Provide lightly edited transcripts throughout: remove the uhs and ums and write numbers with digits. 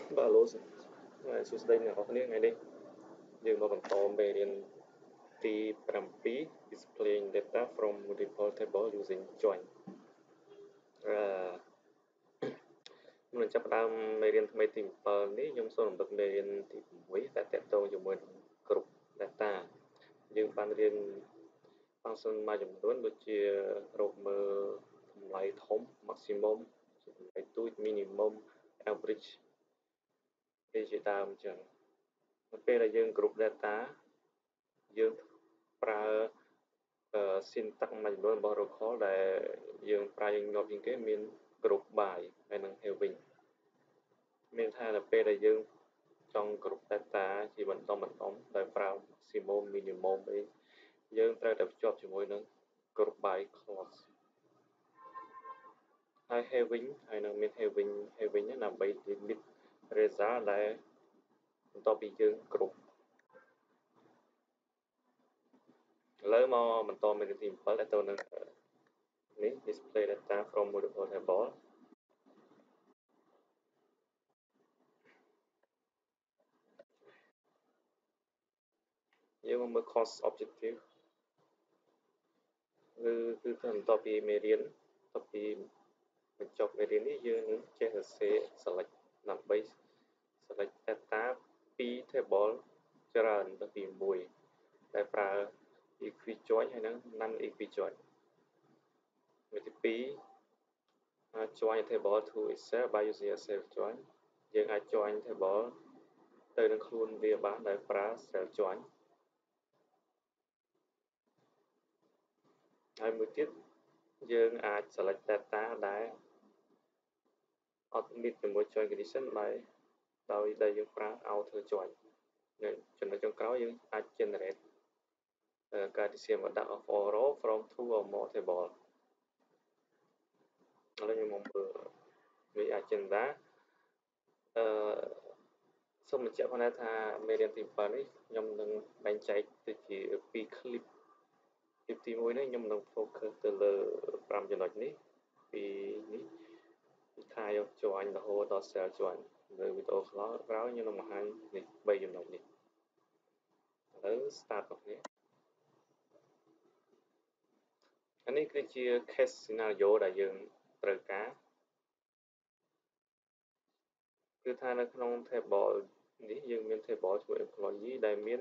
បាទលោកសួស្តីអ្នកនរគ្នាថ្ងៃនេះយើងមកបន្តមេរៀនទី7 displaying data from multiple table using join មុននឹងចាប់ផ្ដើមមេរៀនថ្មីទី7នេះខ្ញុំសូមរំលឹកមេរៀនទី6ដែលទាក់ទងជាមួយនឹង group data យើងបានរៀន function មួយចំនួនដូចជារកមើលតម្លៃធំ maximum តម្លៃទូច minimum average ជាដើមអញ្ចឹងនៅពេលដែលយើង group data យើងប្រើ syntax មួយចំនួនរបស់ Oracle ដែលយើងប្រើញឹកជាងគេមាន group by ហើយនិង having មានថានៅពេលដែលយើងចង់ group data ជាបន្តដោយប្រើ maximum minimum វិញយើងត្រូវតែភ្ជាប់ជាមួយនឹង group by clause ហើយ having ហើយនឹងមាន having ដើម្បី limit result ដែលបន្ទាប់ពីយើង group ឥឡូវមកបន្តមេរៀនទី7ដែលទៅនឹងនេះ display data from multiple table យើងមកមើល course objective គឺបន្ទាប់ពីមេរៀនបន្ទាប់ពីបញ្ចប់មេរៀននេះយើងនឹងចេះសរសេរ select ដើម្បី select data ពី table ច្រើនទៅពី1ដែលប្រើ equi-join ហើយនិង non equi-join មេរៀនទី2 join a table to itself by using a self join យើងអាច join table ទៅនឹងខ្លួនវាបានដោយប្រើ self join ហើយមួយទៀតយើងអាច select data ដែលអត់ meet ជាមួយ join condition ដោយយើងប្រើ outer join ចំណុចចុងក្រោយយើងអាច generate Cartesian product of all row from 2 or more table ឥឡូវខ្ញុំមកមើលវា agenda សូមបញ្ជាក់ផងដែរថាមេរៀនទី7នេះខ្ញុំនឹងបែងចែកទៅជា2 clip ទី1នេះខ្ញុំនឹង focus ទៅលើ5ចំណុចនេះពីថាយក join រហូតដល់ self join នៅវីដេអូក្រោយខ្ញុំនឹងបង្ហាញនេះ3ចំណុចនេះឥឡូវ start របស់គ្នាអានេះគឺជា case scenario ដែលយើងត្រូវការគឺថានៅក្នុង table នេះយើងមាន table ជាមួយ employee ដែលមាន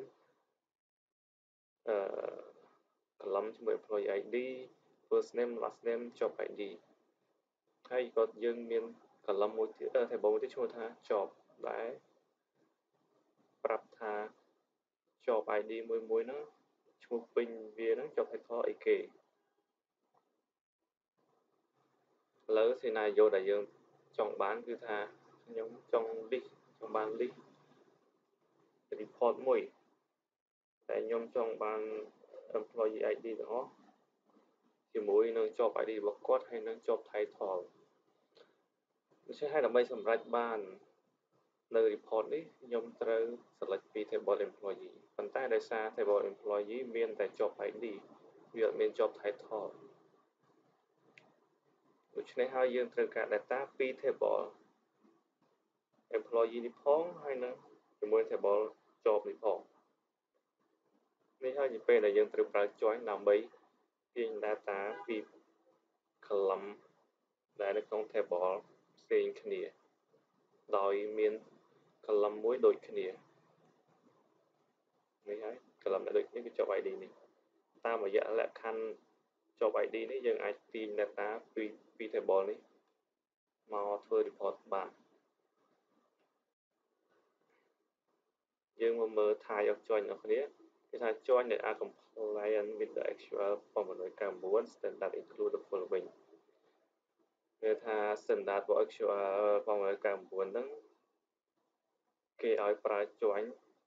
column ជាមួយ employee ID first name last name job ID ហើយក៏យើងមាន column មួយទៀត table មួយទៀតឈ្មោះថា job ដែលប្រាប់ថា job ID មួយហ្នឹងឈ្មោះពេញវាហ្នឹង job title អីគេឥឡូវ scenario ដែលយើងចង់បានគឺថាខ្ញុំចង់បាន list report មួយតែខ្ញុំចង់បាន employee ID ទាំងអស់ជាមួយនឹង job ID របស់គាត់ហើយនឹង job title ដូច្នេះហើយដើម្បីសម្រេចបាននៅ report នេះខ្ញុំត្រូវ select ពី table employee ប៉ុន្តែដោយសារ table employee មានតែ job ID វាអត់មាន job title ដូច្នេះហើយយើងត្រូវការ data ពី table employee នេះផងហើយនឹងជាមួយ table job នេះផងនេះហើយជាពេលដែលយើងត្រូវប្រើ join ដើម្បីទាញ data ពី column ដែលនៅក្នុង table ផ្សេងគ្នាដោយមាន column មួយដូចគ្នានេះហើយ column ដែលដូចគ្នាគឺ job ID នេះតាមរយៈលក្ខខណ្ឌ job ID នេះយើងអាចទាញ data ពី table នេះមកធ្វើ report បានយើងមកមើល type of join របស់គ្នាគឺថា join that are compliant with the actual formula 9 standard include the following គឺថា standard របស់ actual formula 9ហ្នឹងគេឲ្យប្រើ join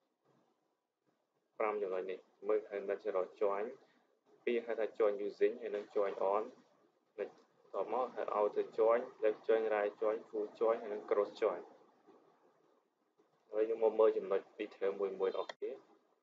5ចំណុចនេះមើលហើយ natural join 2ហៅថា join using ហើយនឹង join on តមកហើយ outer join left join right join full join ហើយនឹង cross join ហើយយើងមកមើលចំណុច detail មួយរបស់គ្នា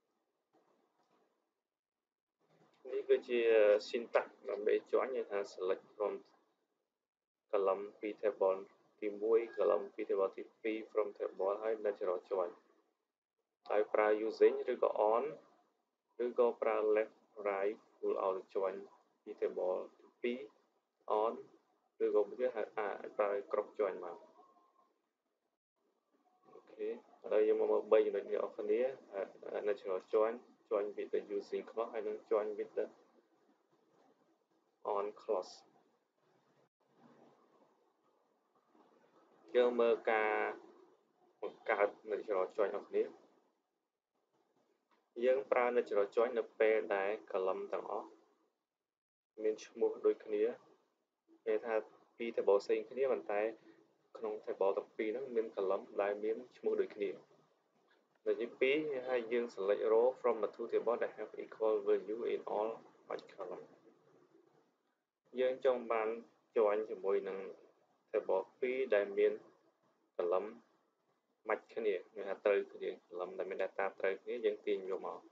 នេះគឺជា syntax ដើម្បី join គេថា select from column ពី table ទី1 column ពី table ទី2 from table ហើយ natural join ហើយប្រើ using ឬក៏ on ឬក៏ប្រើ left right pull out join ពី table ទី2 on ឬក៏វាអាចប្រើ crop join មកអូខេឥឡូវយើងមកមើល3ចំណុចនេះអស់គ្នា natural join with the using clause ហើយនឹង join with the on clause យើងមើលការបង្កើត natural join អស់គ្នាយើងប្រើ natural join នៅពេលដែល column ទាំងអស់មានឈ្មោះដូចគ្នាគេថាពី table ផ្សេងគ្នាប៉ុន្តែក្នុង table ទាំងពីរហ្នឹងមាន column ដែលមានឈ្មោះដូចគ្នានៅទី2ហើយយើង select row from the two table that have equal value in all match column យើងចង់បាន join ជាមួយនឹង table 2ដែលមាន column match គ្នាមានថាត្រូវគ្នា column ដែលមាន data ត្រូវគ្នាយើងទាញយកមក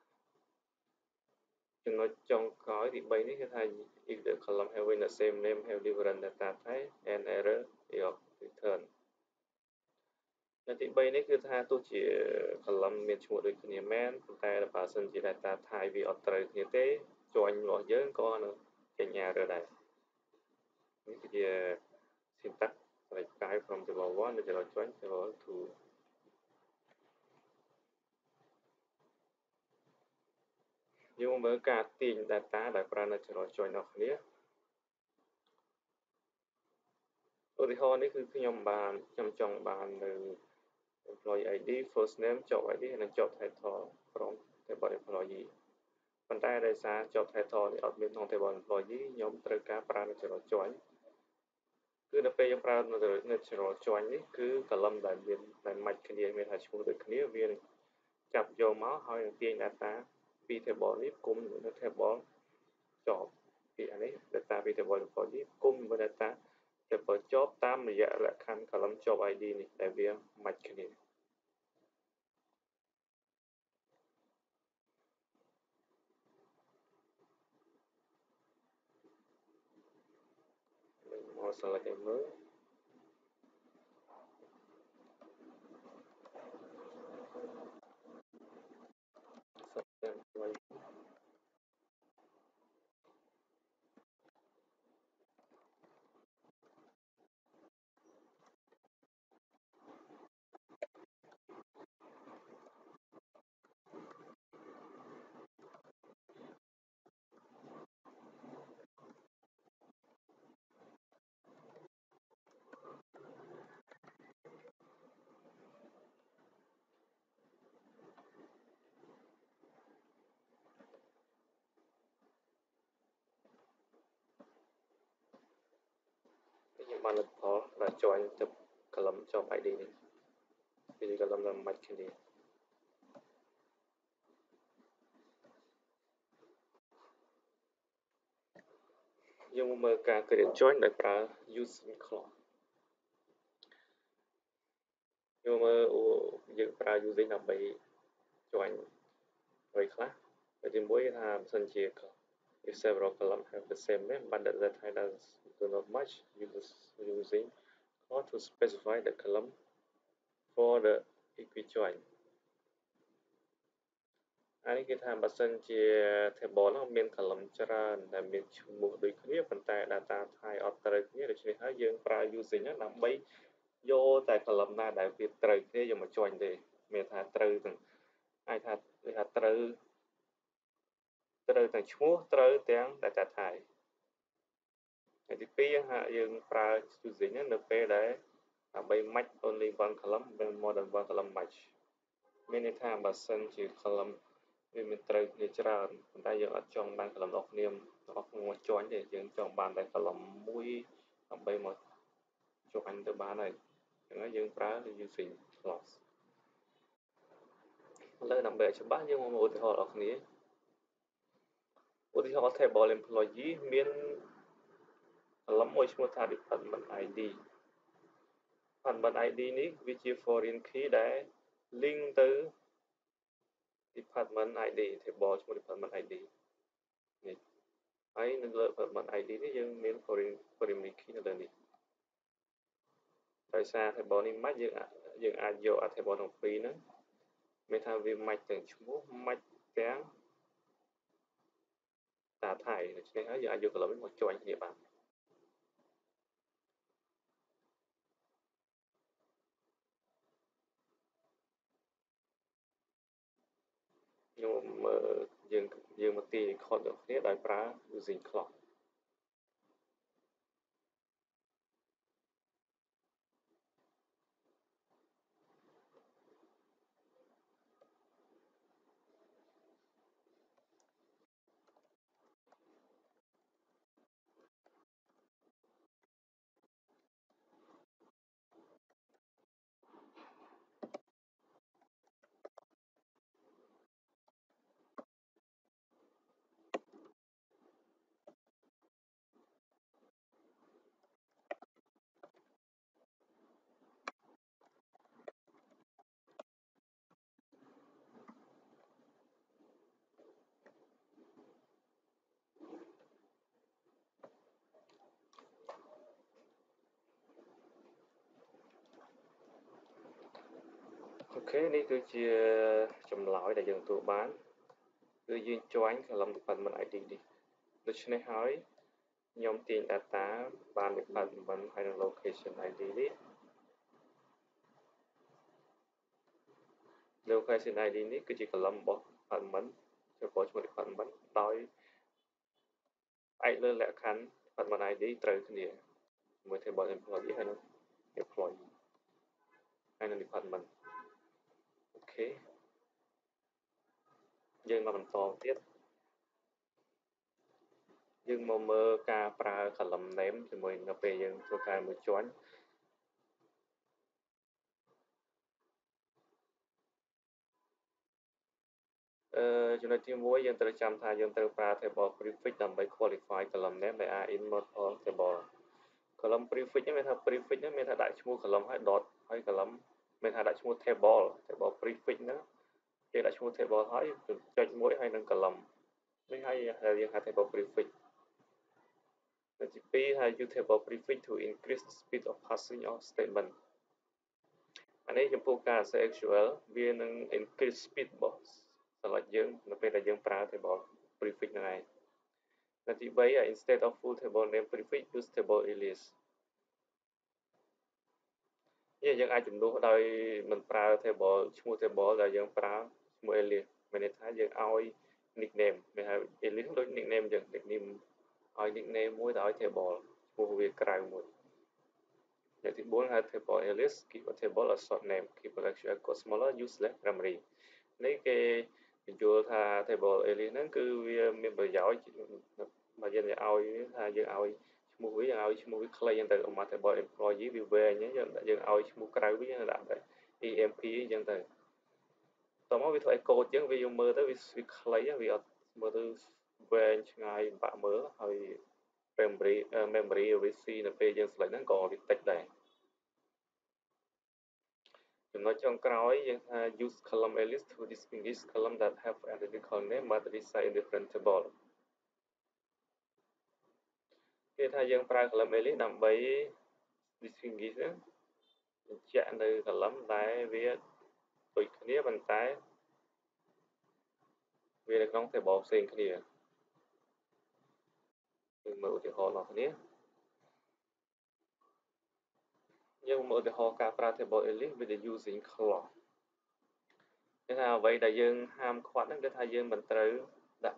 ចំណុចចុងក្រោយទី3នេះគឺថា if the column having the same name have different data type and error is returned នៅទី3នេះគឺថាទោះជា column មានឈ្មោះដូចគ្នាមែនប៉ុន្តែបើសិនជា data type វាអត់ត្រូវគ្នាទេ join របស់យើងក៏នឹងចេញ error ដែរនេះគឺជា syntax select from table 1 natural join table 2យើងមើលការទាញ data ដែលប្រើ natural join របស់គ្នាឧទាហរណ៍នេះគឺខ្ញុំចង់បាននៅ employee ID first name job ID និង job title ក្រុម table employee ប៉ុន្តែដោយសារ job title នេះអត់មានក្នុង table employee ខ្ញុំត្រូវការប្រើ natural join គឺនៅពេលយើងប្រើ natural join នេះគឺ column ដែលមានដែល match គ្នាមានថាឈ្មោះដូចគ្នាវានឹងចាប់យកមកហើយនឹងទាញ data ពី table នេះគុំជាមួយនឹង table job ពីអានេះ data ពី table employee គុំជាមួយ data table job តាមរយៈលក្ខខណ្ឌ column job ID នេះដែលវា match គ្នាមក select ឲ្យមើលខ្ញុំបានលទ្ធផលដែល join ទៅ column job ID នេះពី column ដែល match គ្នាយើងមកមើលការ create join ដោយប្រើ using clause យើងមើលយើងប្រើ using ដើម្បី join អ្វីខ្លះហើយទី1ថាបើសិនជា if several columns have the same name but the data do not match using clause to specify the column for the equi-join អានេះគឺថាបើសិនជា table នោះមាន column ច្រើនដែលមានឈ្មោះដូចគ្នាប៉ុន្តែ data type អត់ត្រូវគ្នាដូច្នេះហើយយើងប្រើ using ដើម្បីយកតែ column ណាដែលវាត្រូវគ្នាយកមក join ទេមានថាត្រូវទាំងអាចថាត្រូវទាំងឈ្មោះត្រូវទាំង data type ហើយទី2យើងប្រើ using នៅពេលដែលដើម្បី match only one column when more than one column match មានន័យថាបើសិនជា column វាមានត្រូវគ្នាច្រើនប៉ុន្តែយើងអត់ចង់បាន column របស់គ្នាមក join ទេយើងចង់បានតែ column មួយដើម្បីមក join ទៅបានហើយអញ្ចឹងយើងប្រើ using clause ឥឡូវដើម្បីឲ្យច្បាស់យើងមកមើលឧទាហរណ៍របស់គ្នាឧទាហរណ៍ table employee មាន column មួយឈ្មោះថា department ID department ID នេះវាជា foreign key ដែល link ទៅ department ID table ឈ្មោះ department ID នេះហើយនៅលើ department ID នេះយើងមាន foreign key នៅលើនេះដោយសារ table នេះមិនយើងអាចយក table ទាំងពីរហ្នឹងមានថាវាមិនទាំងឈ្មោះមិនទាំងតាថៃដូច្នេះហើយយើងអាចយក column នេះមកjoinគ្នាបានខ្ញុំយើងមកទាញ record យកគ្នាដោយប្រើ using clockអូខេនេះគឺជាចម្លើយដែលយើងទទួលបានគឺយើង join column department ID នេះដូច្នេះហើយខ្ញុំទាញ data បាន department ហើយនិង location ID នេះ location ID នេះគឺជា column របស់ department ជាឈ្មោះ department ដោយផ្អែកលើលក្ខខណ្ឌ department ID ត្រូវគ្នាជាមួយ table employee ហើយនិង employee ហើយនិង department អូខេយើងមកបន្តទៀតយើងមកមើលការប្រើ column name ជាមួយនៅពេលយើងធ្វើការមួយជាន់ចំណុចទី1យើងត្រូវចាំថាយើងត្រូវប្រើ table prefix ដើម្បី qualify column name ដែល are in multiple table column prefix នេះមានថា prefix នេះមានថាដាក់ឈ្មោះ column ហើយ dot ហើយ column មានថាដាក់ឈ្មោះ table prefix ហ្នឹងគេដាក់ឈ្មោះ table ហើយចុចមួយហើយនឹង column នេះហើយយើងហៅ table prefix ទី2ហើយ use table prefix to increase the speed of parsing of statement អានេះចំពោះការសរសេរ SQL វានឹង increase speed របស់ select យើងនៅពេលដែលយើងប្រើ table prefix ហ្នឹងឯងទី3 instead of full table name prefix use table alias យើងអាចជំនួសដោយមិនប្រើ table ឈ្មោះ table ដែលយើងប្រើឈ្មោះ alias មានន័យថាយើងឲ្យ nickname មានហៅ alias ដូច nickname យើង nickname ឲ្យ nickname មួយទៅឲ្យ table ឈ្មោះវាក្រៅមួយទី4ហៅ table alias keep a table a short name keep a SQL code smaller use less memory នេះគេបញ្យល់ថា table alias ហ្នឹងគឺវាមានប្រយោជន៍បើយើងឲ្យថាយើងឲ្យឈ្មោះវាយើងឲ្យឈ្មោះវាខ្លីហ្នឹងទៅឧមា table employee វាវែងយើងឲ្យឈ្មោះក្រៅវាយើងដាក់តែ emp អញ្ចឹងទៅតោះមកវាធ្វើឲ្យកូដយើងវាយើងមើលទៅវាខ្លីវាអត់មើលទៅវែងឆ្ងាយបាក់មើលហើយ memory RC នៅពេលយើង select ហ្នឹងក៏វាតិចដែរចំណុចចុងក្រោយយើងថា use column alias to distinguish column that have identical name but reside in different table គេថាយើងប្រើ column alias ដើម្បី distinguish បញ្ជាក់នៅ column ដែលវាដូចគ្នាប៉ុន្តែវានៅក្នុង table ផ្សេងគ្នាយើងមើលឧទាហរណ៍របស់គ្នាយើងមើលឧទាហរណ៍ការប្រើ table alias with the using clock គេថាអ្វីដែលយើងហាមឃាត់ហ្នឹងគឺថាយើងមិនត្រូវដាក់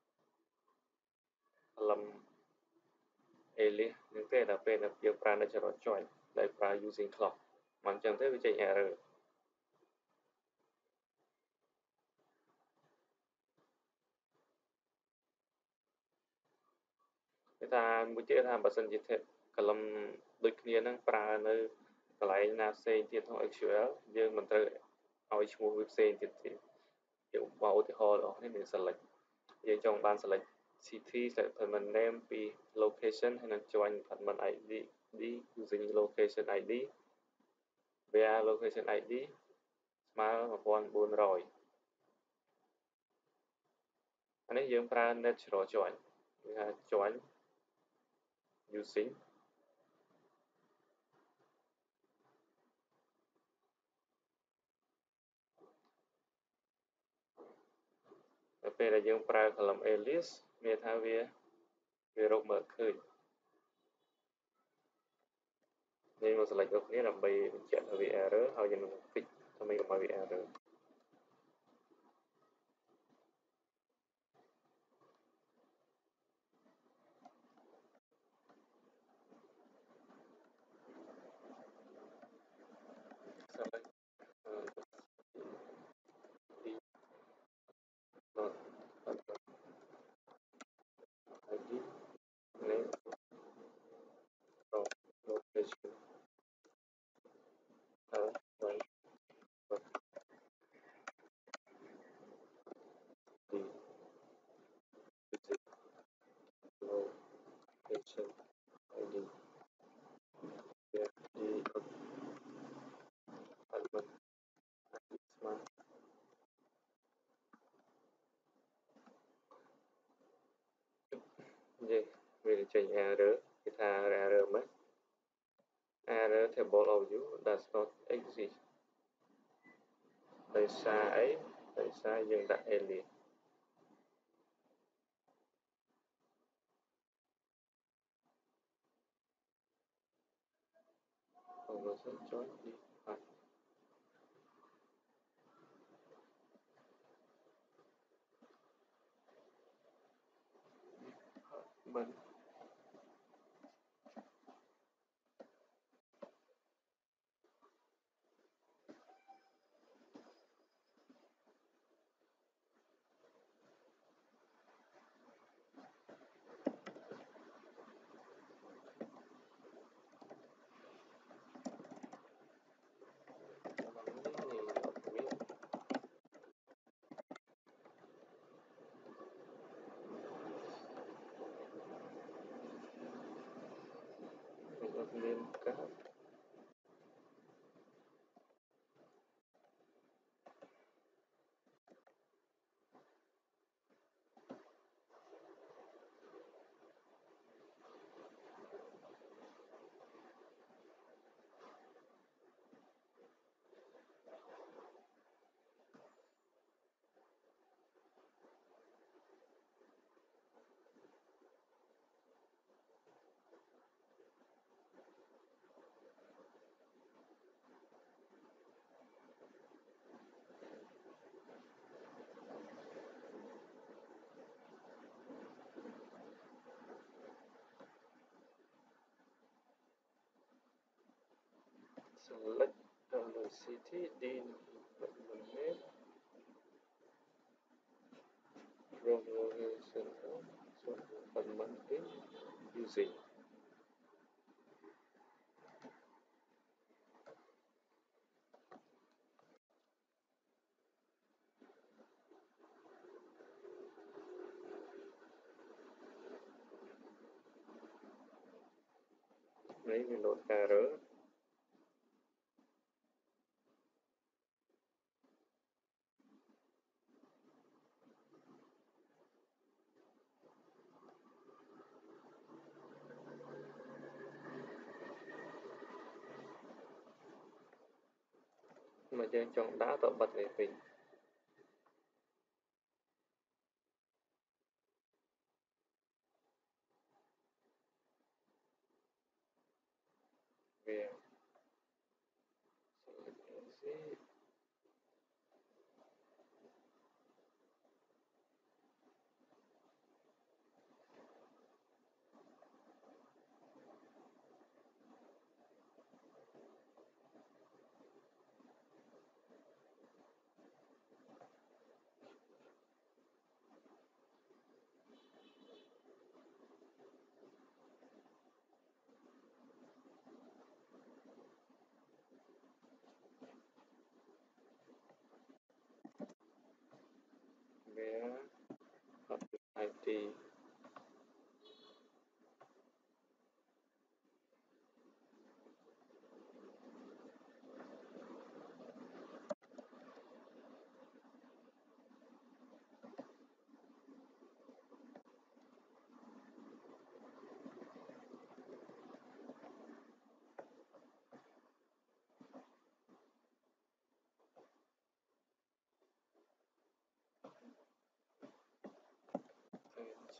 column alias ហ្នឹងទេដល់ពេលយើងប្រើ natural choice ដែលប្រើ using clock មិនអញ្ចឹងទេវាចេញ error គេថាមួយទៀតថាបើសិនជា column ដូចគ្នាហ្នឹងប្រើនៅកន្លែងណាផ្សេងទៀតក្នុង SQL យើងមិនត្រូវឲ្យឈ្មោះវាផ្សេងទៀតទេយើងបកឧទាហរណ៍របស់នេះមាន select យើងចង់បាន select city select department name ពី location ហើយនឹង join department ID using location ID where location ID ស្មើ1400អានេះយើងប្រើ natural join គេថា join using ពេលដែលយើងប្រើ column alias មានថាវារកមើលឃើញនេះមក select របស់គ្នាដើម្បីបញ្ជាក់ថាវា error ហើយយើងនឹង fix ដើម្បីកុំឲ្យវា error select dot id name from location one dot d visit location id d dot admin smart vậy mình chỉnh error thì tha error mất error table of view does not exist tại sao ấy tại sao dừng đặt alias conversion chọn đi mình liên kết select the city in name from location so admin in using lấy mình nốt error màយើងចង់ដាក់ទៅបិទនេះវិញវា select exit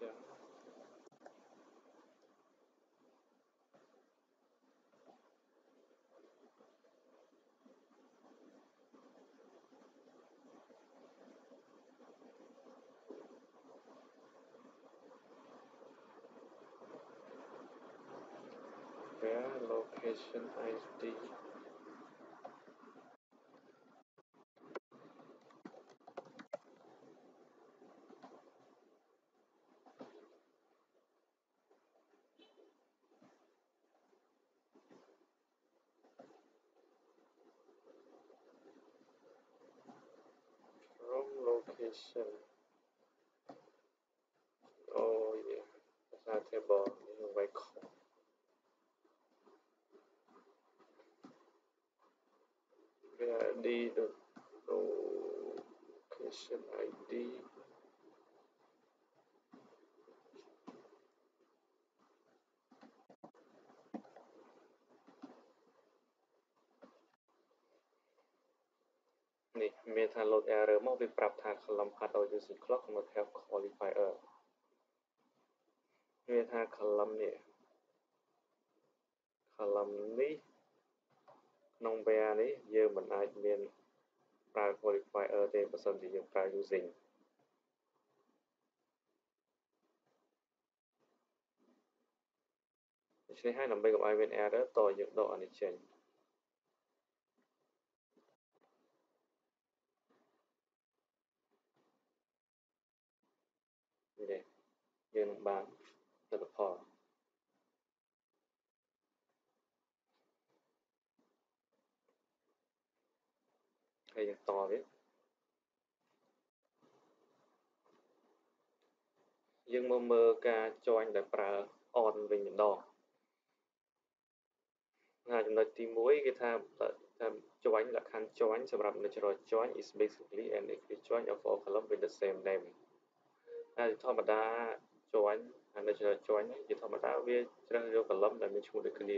Where location ID from location. Oh yeah, that's not table in record. Where the location IDនេះមានថា load error មកវាប្រាប់ថា column path or using clock must have qualifier វាថា column នេះ column នេះក្នុង where នេះយើងមិនអាចមានប្រើ qualifier ទេបើសិនជាយើងប្រើ using ដូច្នេះហើយដើម្បីកុំឲ្យមាន error តយើងដកអានេះចេញនេះយើងនឹងបានលទ្ធផលហើយយើងតវាយើងមកមើលការ join ដែលប្រើ on វិញម្ដងចំណុចទី1គេថា join លក្ខខណ្ឌ join សម្រាប់ natural join is basically an equal join of all columns with the same name ហើយធម្មតា join natural join ជាធម្មតាវាជ្រើសយក column ដែលមានឈ្មោះដូចគ្នា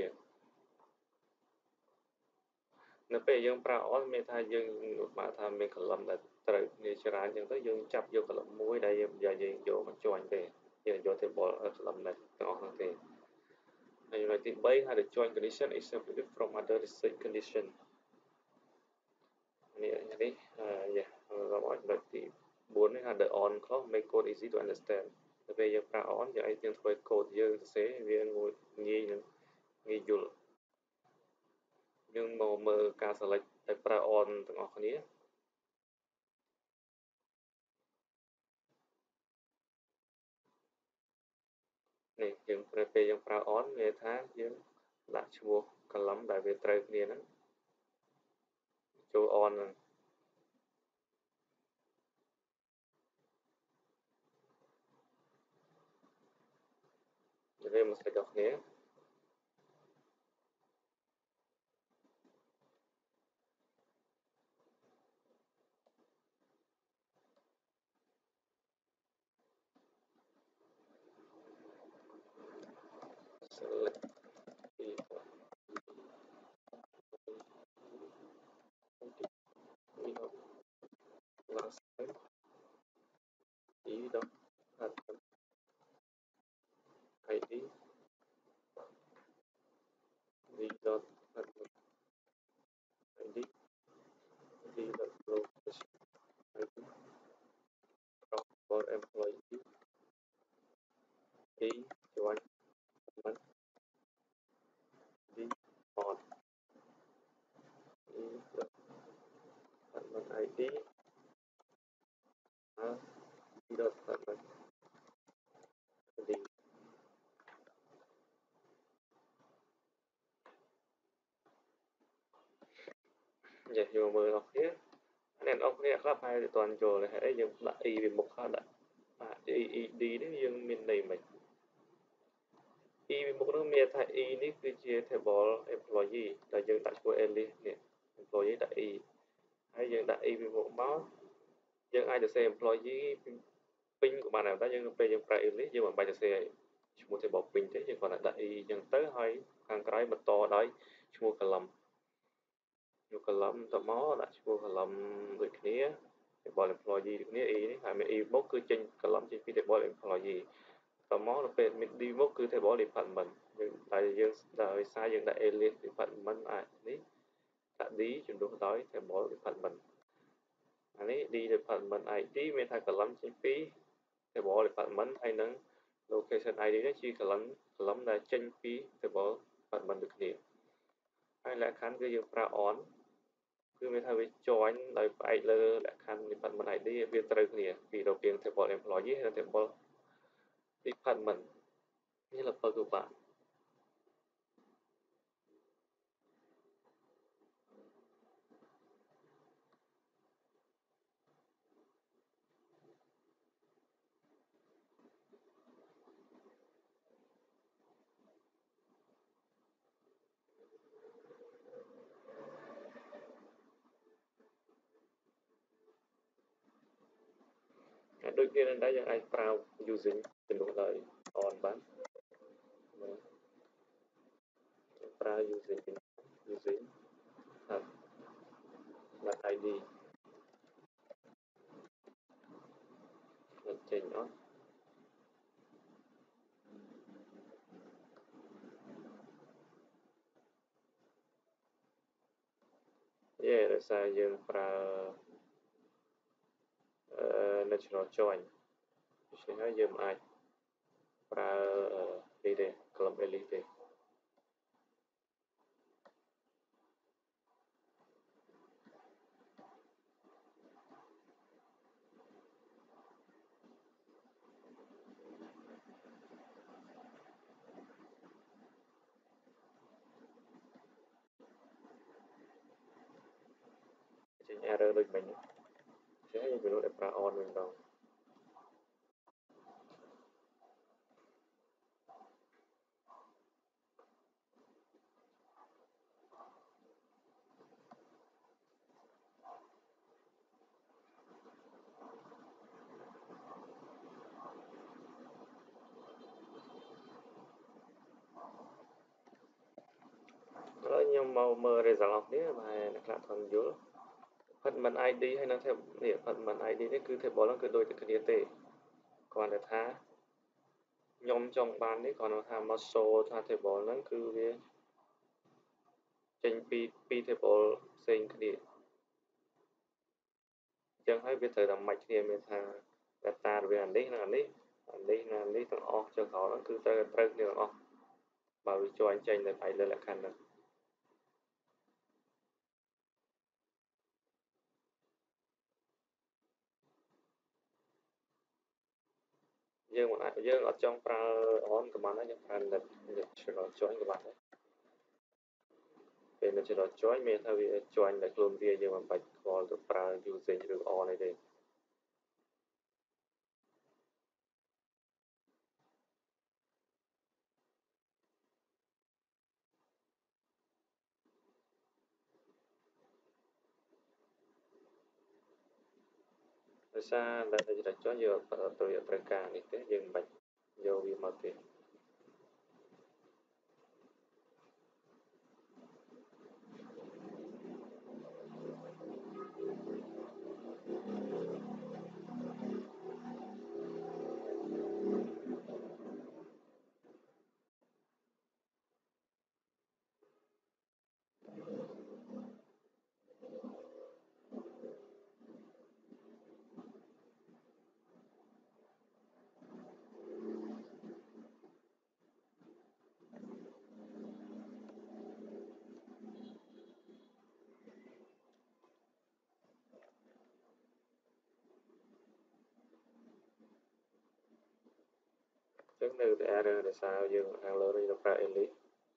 នៅពេលយើងប្រើ on មានថាយើងបើថាមាន column ដែលត្រូវគ្នាច្រើនអញ្ចឹងទៅយើងចាប់យក column មួយដែលយើងយកមក join ទេយើងយក table column ទាំងអស់ហ្នឹងទេហើយចំណុចទី3ថា the join condition is separated from other reset condition នេះរបស់ចំណុចទី4នេះថា the on clause make code easy to understand ទៅពេលយើងប្រើ on យើងធ្វើ code យើងសរសេរវាងាយយល់យើងមកមើលការ select ដែលប្រើ on ទាំងអស់គ្នានេះយើងពេលយើងប្រើ on វាថាយើងដាក់ឈ្មោះ column ដែលវាត្រូវគ្នាហ្នឹងចូល on ហ្នឹងវាមក select ដល់គ្នា select last name e dot id v dot id v dot location id for employee e join command d on e dot command id d dot command id យកមើលអស់គ្នាអ្នកនរគ្នាខ្លះហើយអត់ទាន់ចូលទេហើយយើងដាក់ e វាមុខហើយដាក់ ed នេះយើងមានន័យមិន e វាមុខនោះមានថា e នេះគឺជា table employee ដែលយើងដាក់ឈ្មោះ alias នេះ employee ដាក់ e ហើយយើងដាក់ e វាមុខមកយើងអាចសរសេរ employee ពេញក៏បានដែរតែយើងពេលយើងប្រើ alias យើងមិនបាច់សរសេរឈ្មោះ table ពេញទេយើងគ្រាន់តែដាក់ e អញ្ចឹងទៅហើយខាងក្រោយបន្តដោយឈ្មោះ column យក column ទៅមកដាក់ឈ្មោះ column ដូចគ្នា table employee ដូចគ្នា e នេះហើយមាន e មុខគឺចេញ column ចេញពី table employee មកទៅពេល mid D មកគឺ table department យើងដោយសារយើងដាក់ alias department អាចនេះដាក់ D ជំនួសដោយ table department អានេះ D department ID មានថា column ចេញពី table department ហើយនឹង location ID នេះជា column ដែលចេញពី table department ដូចគ្នាហើយលក្ខខណ្ឌគឺយើងប្រើ on គឺមានថាវា join ដោយផ្អែកលើលក្ខខណ្ឌ department ID វាត្រូវគ្នាពីរវាង table employee និង table department នេះលពៅគឺបាទដូចគ្នានឹងដែរយើងអាចប្រើ using ជំនួសដោយ on បានប្រើ using ថាដាក់ ID ចេញអត់ដោយសារយើងប្រើ natural join ដូច្នេះហើយយើងអាចប្រើនេះទេ column alias ទេចេញ error ដូចមិញចឹងយើងវិលទៅប្រើ on វិញម្ដងឥឡូវខ្ញុំមកមើល result របស់គ្នាបើអ្នកខ្លះថន់យល់ department ID ហើយនឹង department ID នេះគឺ table ហ្នឹងគឺដូចតែគ្នាទេគ្រាន់តែថាខ្ញុំចង់បាននេះគ្រាន់តែថាមក show ថា table ហ្នឹងគឺវាចេញពី table ផ្សេងគ្នាអញ្ចឹងហើយវាត្រូវតែ match គ្នាមានថា data រវាងអានេះនិងអានេះទាំងអស់ចុះក្រោយហ្នឹងគឺត្រូវគ្នាទាំងអស់បើវា join ចេញទៅផ្អែកលើលក្ខខណ្ឌហ្នឹងយើងអត់ចង់ប្រើ on ក៏បានដែរយើងប្រើ natural join ក៏បានដែរពេល natural join មានថាវា join ដោយខ្លួនវាយើងមិនបាច់ខ្វល់ទៅប្រើ using ឬ on អីទេដោយសារ natural join យើងអត់ត្រូវការនេះទេយើងមិនបាច់យកវាមកទេចឹងនៅតែ error ដោយសារយើងខាងលើនេះទៅប្រើ alias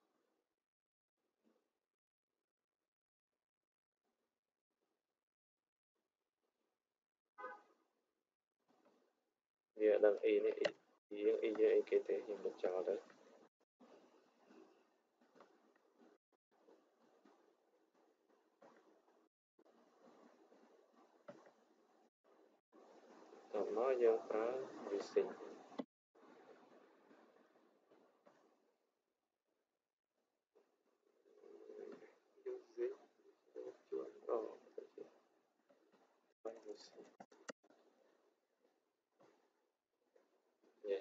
វាដឹង e នេះ e យើងអីគេទេខ្ញុំលុបចោលទៅតោះមកយើងប្រើ using using ជួនអូ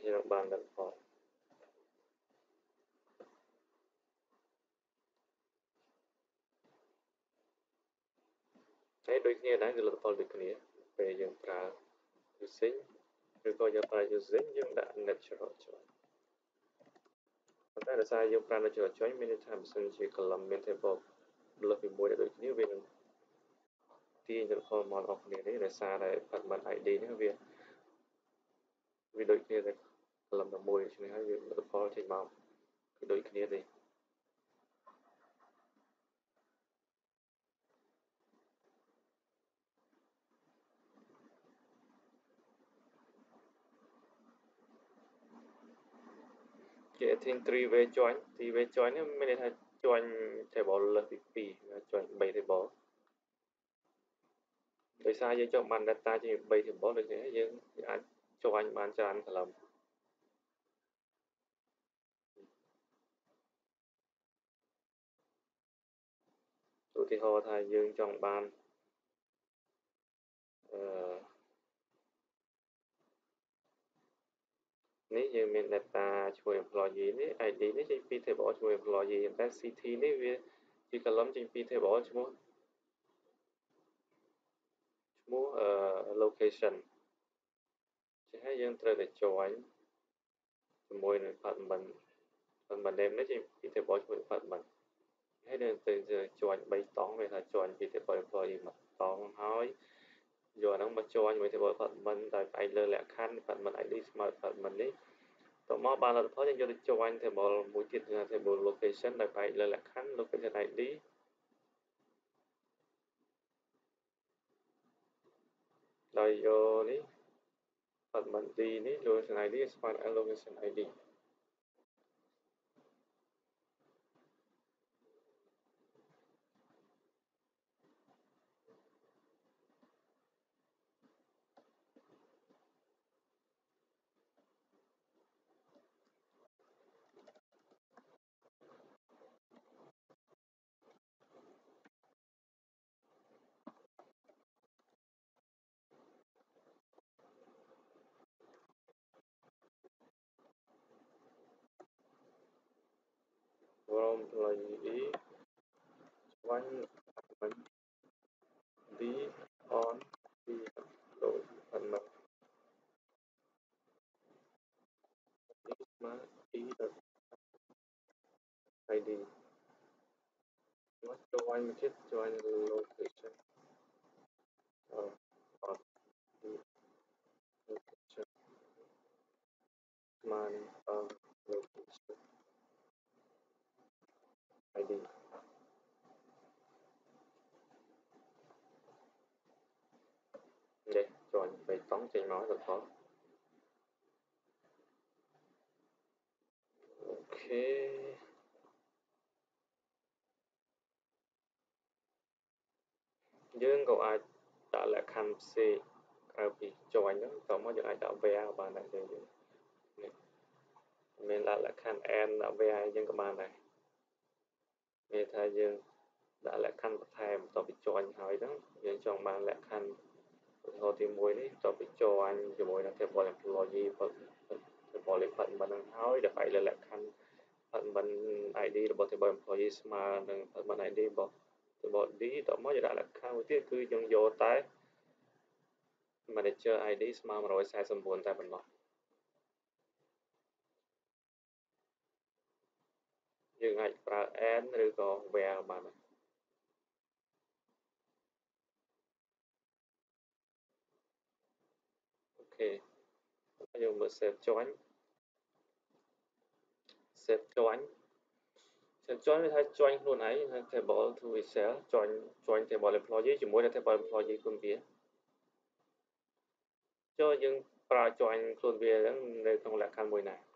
យើងបានលទ្ធផលហើយដូចគ្នាដែរគឺលទ្ធផលដូចគ្នាពេលយើងប្រើ using ឬក៏យើងប្រើ using យើងដាក់ natural join ប៉ុន្តែដោយសារយើងប្រើ natural join មានន័យថាបើសិនជា column មាន table លើសពីមួយដែលដូចគ្នាវានឹងទាញលទ្ធផលមកអស់គ្នានេះដោយសារតែ department ID នេះវាដូចគ្នាតែ column តែមួយដូច្នេះហើយវាលទ្ធផលចេញមកគឺដូចគ្នាទេCreating three-way join នេះមានន័យថា join table លើសពី2 join 3 table ដោយសារយើងចង់បាន data ជាង3 table ដូចនេះយើងអាច join បានច្រើន column ឧទាហរណ៍ថាយើងចង់បាននេះយើងមាន data ឈ្មោះ employee នេះ ID នេះចេញពី table ឈ្មោះ employee តែ CT នេះវាជា column ចេញពី table ឈ្មោះlocation ចឹងហើយយើងត្រូវតែ join ជាមួយនឹង department name នេះចេញពី table ឈ្មោះ department ហើយយើងត្រូវ join 3តង់វាថា join ពី table employee មួយតង់ហើយយកអាហ្នឹងមក join ជាមួយ table department ដោយផ្អែកលើលក្ខខណ្ឌ department ID ស្មើ department នេះតមកបានលទ្ធផលយើងយកទៅ join table មួយទៀតគឺ table location ដោយផ្អែកលើលក្ខខណ្ឌ location ID ដោយយកនេះ department D នេះ location ID ស្មើនឹង location ID from employee E join department D on D department E ស្មើ E.ID មក join មួយទៀត join location on D location ស្មើនឹង location ID នេះ join 3តង់ចេញមកលទ្ធផលអូខេយើងក៏អាចដាក់លក្ខខណ្ឌផ្សេងក្រៅពី join ហ្នឹងតមកយើងអាចដាក់ where បានដែរយើងនេះមានដាក់លក្ខខណ្ឌ and ដាក់ where យើងក៏បានដែរមានថាយើងដាក់លក្ខខណ្ឌបន្ថែមបន្ទាប់ពី join ហើយហ្នឹងយើងចង់បានលក្ខខណ្ឌឧទាហរណ៍ទី1នេះបន្ទាប់ពី join ជាមួយនឹង table employee table department ហ្នឹងហើយដែលផ្អែកលើលក្ខខណ្ឌ department ID របស់ table employee ស្មើនឹង department ID របស់ table D តមកយើងដាក់លក្ខខណ្ឌមួយទៀតគឺយើងយកតែ manager ID ស្មើ149តែប៉ុណ្ណោះយើងអាចប្រើ and ឬក៏ where បានអូខេយើងមើល save join save join វាថា join ខ្លួនឯង table to Excel join table employee ជាមួយនឹង table employee ខ្លួនវាចូលយើងប្រើ join ខ្លួនវាហ្នឹងនៅក្នុងលក្ខខណ្ឌមួយណា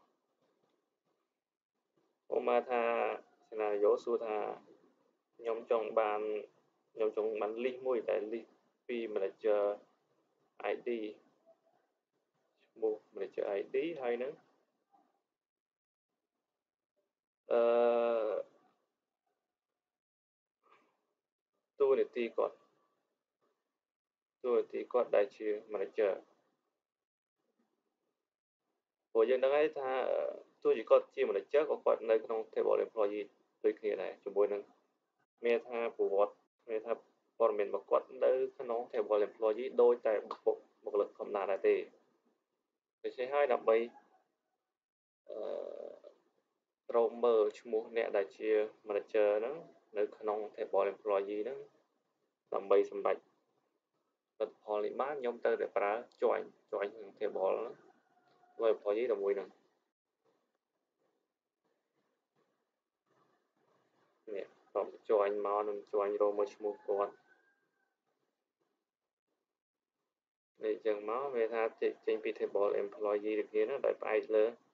ឧបមាថា scenario សួរថាខ្ញុំចង់បាន list មួយដែល list ពី manager ID ឈ្មោះ manager ID ហើយនឹងតួនាទីគាត់ដែលជា manager ព្រោះយើងដឹងហើយថាទោះជាគាត់ជា manager ក៏គាត់នៅក្នុង table employee ដូចគ្នាដែរជាមួយនឹងមានថាប្រវត្តិមានថាព័ត៌មានរបស់គាត់នៅក្នុង table employee ដូចតែបុគ្គលិកធម្មតាដែរទេដូច្នេះហើយដើម្បីអឺរកមើលឈ្មោះអ្នកដែលជា manager ហ្នឹងនៅក្នុង table employee ហ្នឹងដើម្បីសម្រេចលទ្ធផលនេះបានខ្ញុំត្រូវតែប្រើ join ក្នុង table ហ្នឹង employee ជាមួយនឹងនេះខ្ញុំ join មកនឹង join រកមើលឈ្មោះគាត់នេះចឹងមកវាថាចេញពី table employee ដូចគ្នាហ្នឹងដោយផ្អែកលើ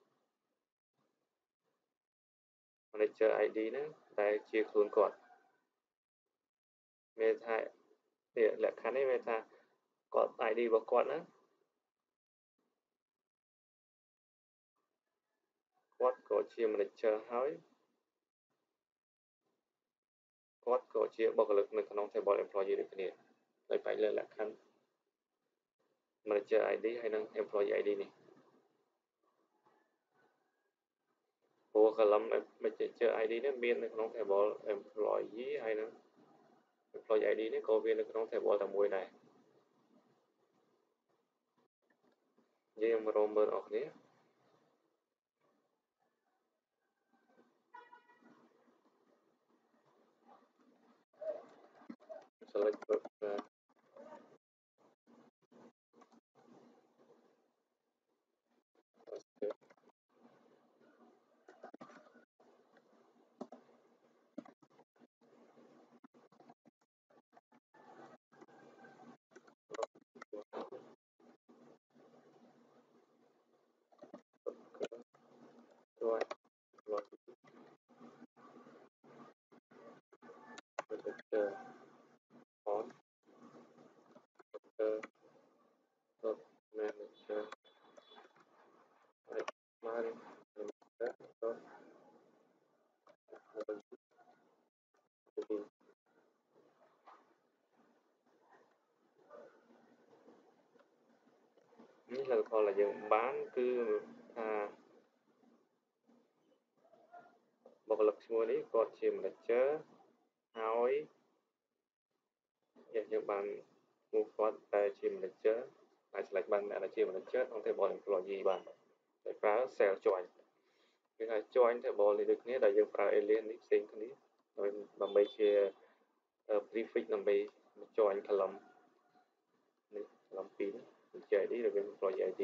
manager ID ហ្នឹងដែលជាខ្លួនគាត់មានថានេះលក្ខខណ្ឌនេះមានថាគាត់ ID របស់គាត់ហ្នឹងគាត់ក៏ជា manager ហើយគាត់ក៏ជាបុគ្គលិកនៅក្នុង table employee ដូចគ្នាដោយផ្អែកលើលក្ខខណ្ឌ manager ID ហើយនិង employee ID នេះព្រោះ column manager ID នេះមាននៅក្នុង table employee ហើយនិង employee ID នេះក៏វានៅក្នុង table តែមួយដែរយើងមករកមើលអស់គ្នា select worker ជួយ manager on manager បាន manager នេះលទ្ធផលដែលយើងបានគឺថាបុគ្គលិកឈ្មោះនេះគាត់ជា manager ហើយយើងបានឈ្មោះគាត់តែជា manager អាច select បានអ្នកដែលជា manager ក្នុង table employee បានដោយប្រើ cell join គឺថា join table នេះដូចគ្នាដែលយើងប្រើ alien នេះផ្សេងគ្នាដើម្បីជា prefix ដើម្បី join column នេះ column 2នេះ manager ID ឬ employee ID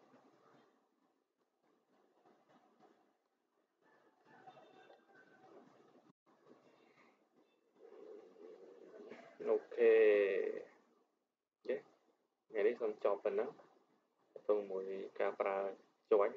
អូខេថ្ងៃនេះសូមចប់ប៉ុណ្ណឹងទៅមួយការប្រើ join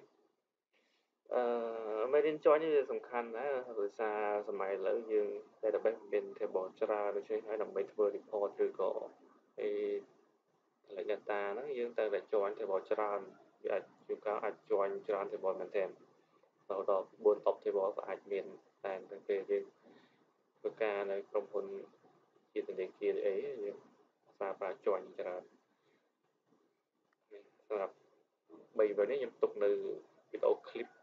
មេរៀន join នេះវាសំខាន់ដែរដោយសារសម័យឥឡូវយើង database មាន table ច្រើនដូច្នេះហើយដើម្បីធ្វើ report ឬក៏អី collect data ហ្នឹងយើងត្រូវតែ join table ច្រើនវាអាចជួនកាលអាច join ច្រើន table មែនទែនរហូតដល់4 top table ក៏អាចមានតែពេលយើងធ្វើការនៅក្រុមហ៊ុនជាធនាគារអីយើងប្រើ join ច្រើនសម្រាប់3 video នេះខ្ញុំទុកនៅវីដេអូ clip